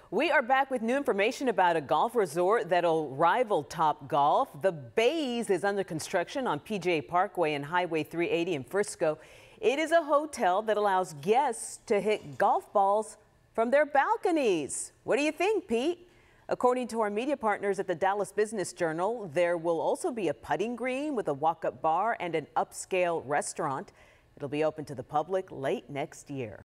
We are back with new information about a golf resort that'll rival Top Golf. The Bays is under construction on PGA Parkway and Highway 380 in Frisco. It is a hotel that allows guests to hit golf balls from their balconies. What do you think, Pete? According to our media partners at the Dallas Business Journal, there will also be a putting green with a walk-up bar and an upscale restaurant. It'll be open to the public late next year.